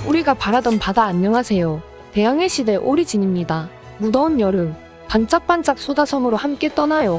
우리가 바라던 바다 안녕하세요. 대항해 시대 오리진입니다. 무더운 여름, 반짝반짝 소다섬으로 함께 떠나요.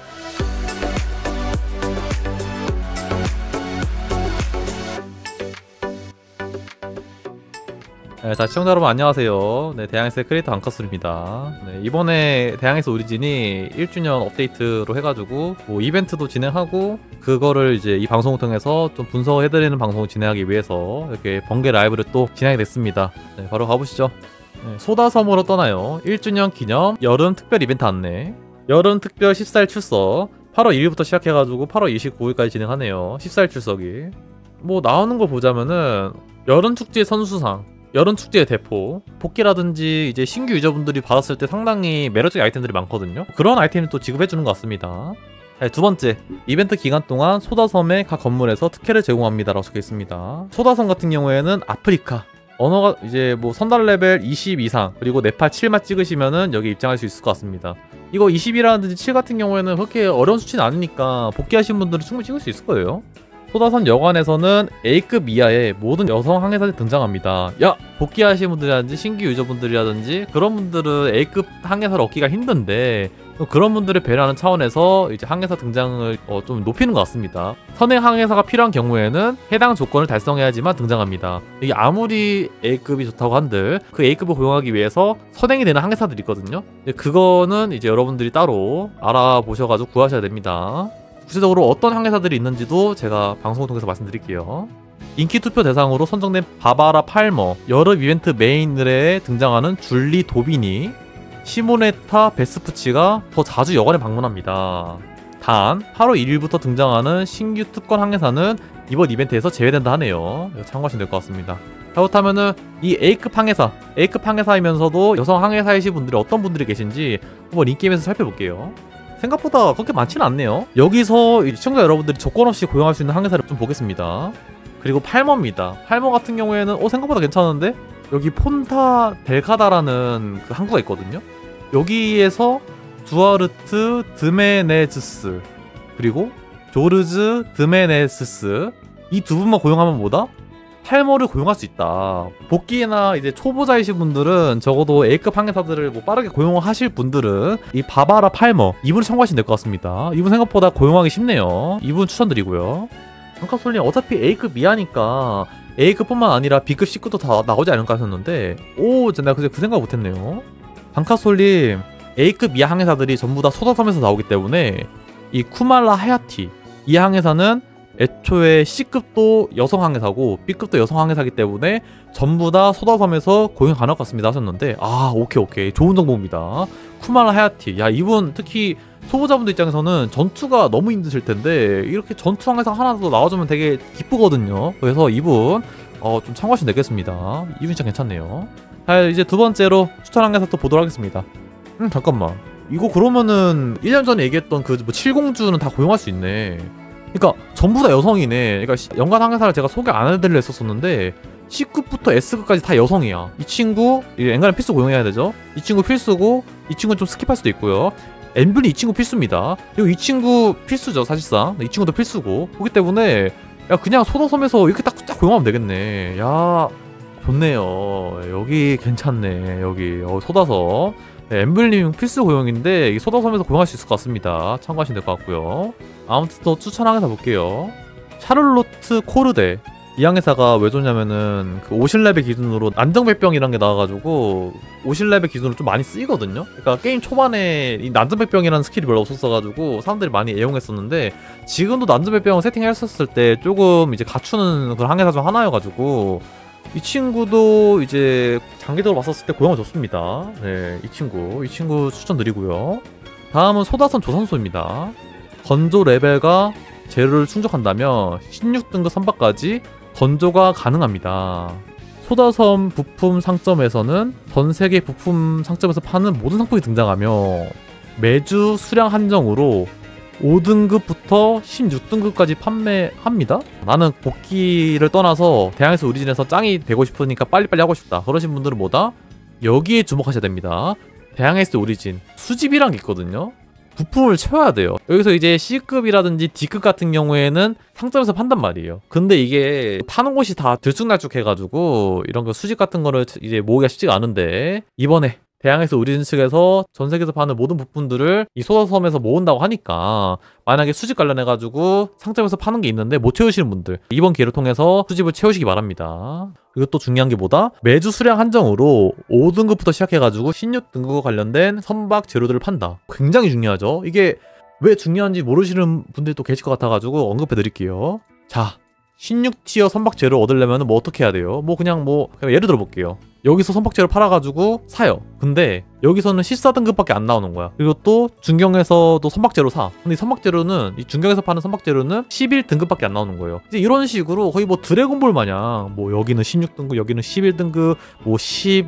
자, 시청자 여러분 안녕하세요. 네, 대항해스의 크리에이터 안커슬입니다. 네, 이번에 대항해스 오리진이 1주년 업데이트로 해가지고 뭐 이벤트도 진행하고 그거를 이제 이 방송을 통해서 좀 분석해드리는 방송을 진행하기 위해서 이렇게 번개 라이브를 또 진행이 됐습니다. 네, 바로 가보시죠. 네, 소다섬으로 떠나요. 1주년 기념 여름 특별 이벤트 안내. 여름 특별 14일 출석. 8월 1일부터 시작해가지고 8월 29일까지 진행하네요. 14일 출석이. 뭐 나오는 거 보자면은 여름 축제 선수상, 여름 축제의 대포, 복귀라든지 이제 신규 유저분들이 받았을 때 상당히 매력적인 아이템들이 많거든요. 그런 아이템을 또 지급해주는 것 같습니다. 네, 두 번째, 이벤트 기간 동안 소다섬의 각 건물에서 특혜를 제공합니다 라고 적혀 있습니다. 소다섬 같은 경우에는 아프리카 언어가 이제 뭐 선달 레벨 20 이상 그리고 네팔 7만 찍으시면은 여기 입장할 수 있을 것 같습니다. 이거 20이라든지 7 같은 경우에는 그렇게 어려운 수치는 아니니까 복귀하신 분들은 충분히 찍을 수 있을 거예요. 소다섬 여관에서는 A급 이하의 모든 여성 항해사들이 등장합니다. 야! 복귀하신 분들이라든지 신규 유저분들이라든지 그런 분들은 A급 항해사를 얻기가 힘든데 그런 분들을 배려하는 차원에서 이제 항해사 등장을 좀 높이는 것 같습니다. 선행 항해사가 필요한 경우에는 해당 조건을 달성해야지만 등장합니다. 이게 아무리 A급이 좋다고 한들 그 A급을 고용하기 위해서 선행이 되는 항해사들이 있거든요. 그거는 이제 여러분들이 따로 알아보셔가지고 구하셔야 됩니다. 구체적으로 어떤 항해사들이 있는지도 제가 방송을 통해서 말씀드릴게요. 인기 투표 대상으로 선정된 바바라 팔머, 여름 이벤트 메인들에 등장하는 줄리 도비니, 시모네타 베스푸치가 더 자주 여관에 방문합니다. 단 8월 1일부터 등장하는 신규 특권 항해사는 이번 이벤트에서 제외된다 하네요. 이거 참고하시면 될 것 같습니다. 그렇다면은 이 A급 항해사이면서도 여성 항해사이신 분들이 어떤 분들이 계신지 한번 인게임에서 살펴볼게요. 생각보다 그렇게 많지는 않네요. 여기서 시청자 여러분들이 조건 없이 고용할 수 있는 항해사를 좀 보겠습니다. 그리고 팔머입니다. 팔머 같은 경우에는 생각보다 괜찮은데 여기 폰타 델카다라는 그 항구가 있거든요. 여기에서 두아르트 드메네즈스 그리고 조르즈 드메네스스 이 두 분만 고용하면 뭐다? 팔머를 고용할 수 있다. 복귀나 이제 초보자이신 분들은 적어도 A급 항해사들을 뭐 빠르게 고용하실 분들은 이 바바라 팔머 이분을 참고하시면 될 것 같습니다. 이분 생각보다 고용하기 쉽네요. 이분 추천드리고요. 안카솔님 어차피 A급 이하니까 A급뿐만 아니라 B급, C급도 다 나오지 않을까 하셨는데 내가 그 생각 못했네요. 방카솔님 A급 이하 항해사들이 전부 다 소다섬에서 나오기 때문에 이 쿠말라 하야티 이 항해사는 애초에 C급도 여성 항해사고 B급도 여성 항해사기 때문에 전부 다 소다섬에서 고용 가능할 것 같습니다 하셨는데 오케이 좋은 정보입니다. 쿠말라 하야티 이분 특히 초보자분들 입장에서는 전투가 너무 힘드실 텐데 이렇게 전투 항해사 하나 더 나와주면 되게 기쁘거든요. 그래서 이분 좀 참고하시면 되겠습니다. 이분 진짜 괜찮네요. 이제 두 번째로 추천 항해사 또 보도록 하겠습니다. 잠깐만 이거 그러면은 1년 전에 얘기했던 그 뭐 칠공주는 다 고용할 수 있네. 그러니까 전부 다 여성이네. 그러니까 연간 항해사를 제가 소개 안 해드리려 했었는데 C급부터 S급까지 다 여성이야. 이 친구 엔간히 필수 고용해야 되죠. 이 친구 필수고 이 친구는 좀 스킵할 수도 있고요. 엠블리 이 친구 필수입니다. 그리고 이 친구 필수죠 사실상. 이 친구도 필수고 그렇기 때문에 그냥 소다섬에서 이렇게 딱 고용하면 되겠네. 좋네요. 여기 괜찮네. 여기 소다섬 엠블림 필수 고용인데 이 소다섬에서 고용할 수 있을 것 같습니다. 참고하시면 될 것 같고요. 아무튼 또 추천 항해사 볼게요. 샤를로트 코르데 이 항해사가 왜 좋냐면은 그 50레벨 기준으로 난정배병이라는 게 나와가지고 50레벨 기준으로 좀 많이 쓰이거든요. 그러니까 게임 초반에 이 난정배병이라는 스킬이 별로 없었어가지고 사람들이 많이 애용했었는데 지금도 난정배병을 세팅했었을 때 조금 이제 갖추는 그런 항해사 중 하나여가지고 이 친구도 이제 장기적으로 봤었을 때 고용을 줬습니다. 네, 이 친구 추천드리고요. 다음은 소다섬 조선소입니다. 건조 레벨과 재료를 충족한다면 16등급 선박까지 건조가 가능합니다. 소다섬 부품 상점에서는 전세계 부품 상점에서 파는 모든 상품이 등장하며 매주 수량 한정으로 5등급부터 16등급까지 판매합니다. 나는 복귀를 떠나서 대항해스 오리진에서 짱이 되고 싶으니까 빨리빨리 하고 싶다 그러신 분들은 뭐다? 여기에 주목하셔야 됩니다. 대항해스 오리진 수집이란 게 있거든요. 부품을 채워야 돼요. 여기서 이제 C급이라든지 D급 같은 경우에는 상점에서 판단 말이에요. 근데 이게 파는 곳이 다 들쭉날쭉해가지고 이런 거 수집 같은 거를 이제 모으기가 쉽지가 않은데, 이번에 대항해서 우리진 측에서 전 세계에서 파는 모든 부품들을 이 소다섬에서 모은다고 하니까, 만약에 수집 관련해가지고 상점에서 파는 게 있는데 못 채우시는 분들, 이번 기회를 통해서 수집을 채우시기 바랍니다. 그리고 또 중요한 게 뭐다? 매주 수량 한정으로 5등급부터 시작해가지고 16등급과 관련된 선박 재료들을 판다. 굉장히 중요하죠. 이게 왜 중요한지 모르시는 분들도 계실 것 같아가지고 언급해 드릴게요. 자, 16티어 선박 재료 얻으려면 뭐 어떻게 해야 돼요? 그냥 예를 들어 볼게요. 여기서 선박 재료 팔아가지고 사요. 근데 여기서는 14등급밖에 안 나오는 거야. 그리고 또 중경에서도 선박 재료 사. 근데 이 선박 재료는, 이 중경에서 파는 선박 재료는 11등급밖에 안 나오는 거예요. 이제 이런 식으로 거의 드래곤볼 마냥 여기는 16등급, 여기는 11등급, 10,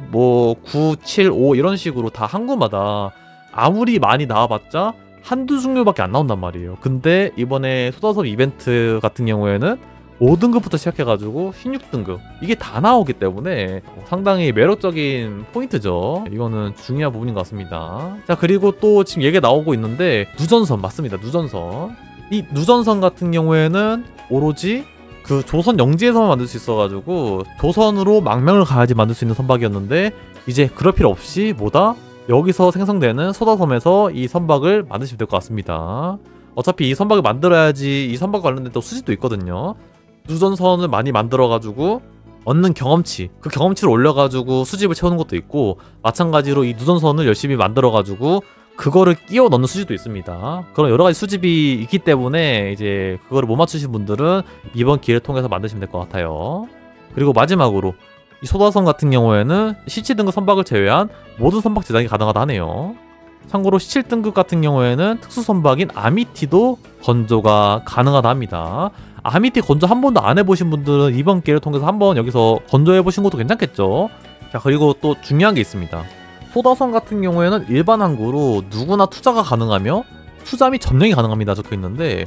9, 7, 5 이런 식으로 다 항구마다 아무리 많이 나와봤자 한두 종류밖에 안 나온단 말이에요. 근데 이번에 소다섬 이벤트 같은 경우에는 5등급부터 시작해가지고 16등급 이게 다 나오기 때문에 상당히 매력적인 포인트죠. 이거는 중요한 부분인 것 같습니다. 자, 그리고 또 지금 얘기가 나오고 있는데 누전선 맞습니다. 누전선. 이 누전선 같은 경우에는 오로지 그 조선 영지에서만 만들 수 있어가지고 조선으로 망명을 가야지 만들 수 있는 선박이었는데, 이제 그럴 필요 없이 여기서 생성되는 소다섬에서 이 선박을 만드시면 될 것 같습니다. 어차피 이 선박을 만들어야지 이 선박 관련된 또 수집도 있거든요. 누전선을 많이 만들어가지고 얻는 경험치, 그 경험치를 올려가지고 수집을 채우는 것도 있고, 마찬가지로 이 누전선을 열심히 만들어가지고 그거를 끼워 넣는 수집도 있습니다. 그런 여러가지 수집이 있기 때문에 이제 그거를 못 맞추신 분들은 이번 기회를 통해서 만드시면 될 것 같아요. 그리고 마지막으로 이 소다섬 같은 경우에는 17등급 선박을 제외한 모든 선박 제작이 가능하다 하네요. 참고로 17등급 같은 경우에는 특수 선박인 아미티도 건조가 가능하다 합니다. 아미티 건조 한 번도 안 해보신 분들은 이번 기회를 통해서 한번 여기서 건조해보신 것도 괜찮겠죠. 자, 그리고 또 중요한 게 있습니다. 소다섬 같은 경우에는 일반 항구로 누구나 투자가 가능하며 투자 및 점령이 가능합니다 적혀있는데,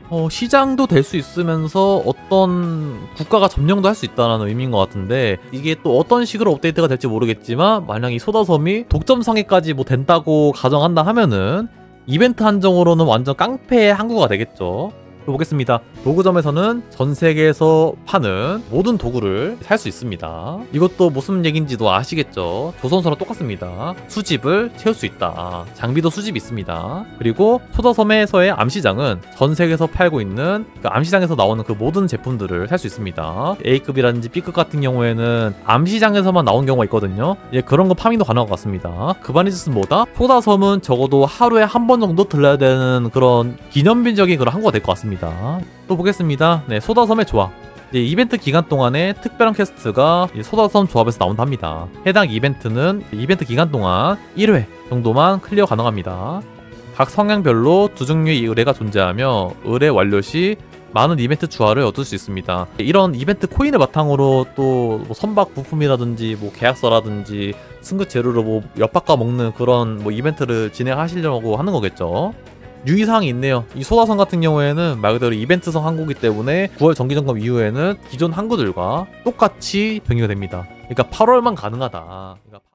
시장도 될 수 있으면서 어떤 국가가 점령도 할 수 있다는 의미인 것 같은데, 이게 또 어떤 식으로 업데이트가 될지 모르겠지만, 만약 이 소다섬이 독점 상해까지 된다고 가정한다 하면은 이벤트 한정으로는 완전 깡패 항구가 되겠죠. 보겠습니다. 도구점에서는 전 세계에서 파는 모든 도구를 살 수 있습니다. 이것도 무슨 얘기인지도 아시겠죠? 조선소랑 똑같습니다. 수집을 채울 수 있다. 장비도 수집이 있습니다. 그리고 소다섬에서의 암시장은 전 세계에서 팔고 있는 그 암시장에서 나오는 그 모든 제품들을 살 수 있습니다. A급이라든지 B급 같은 경우에는 암시장에서만 나온 경우가 있거든요. 이제 그런 거 파밍도 가능한 것 같습니다. 그바니즈스는 뭐다? 소다섬은 적어도 하루에 한 번 정도 들러야 되는 그런 기념비적인 그런 항구가 될 것 같습니다. 또 보겠습니다. 네, 소다섬의 조합. 이벤트 기간 동안에 특별한 퀘스트가 소다섬 조합에서 나온답니다. 해당 이벤트는 이벤트 기간 동안 1회 정도만 클리어 가능합니다. 각 성향별로 두 종류의 의뢰가 존재하며 의뢰 완료 시 많은 이벤트 주화를 얻을 수 있습니다. 이런 이벤트 코인을 바탕으로 또 선박 부품이라든지 계약서라든지 승급 재료로 엿바꿔 먹는 그런 이벤트를 진행하시려고 하는 거겠죠. 유의사항이 있네요. 이 소다섬 같은 경우에는 말 그대로 이벤트성 항구이기 때문에 9월 정기점검 이후에는 기존 항구들과 똑같이 변경이 됩니다. 그러니까 8월만 가능하다.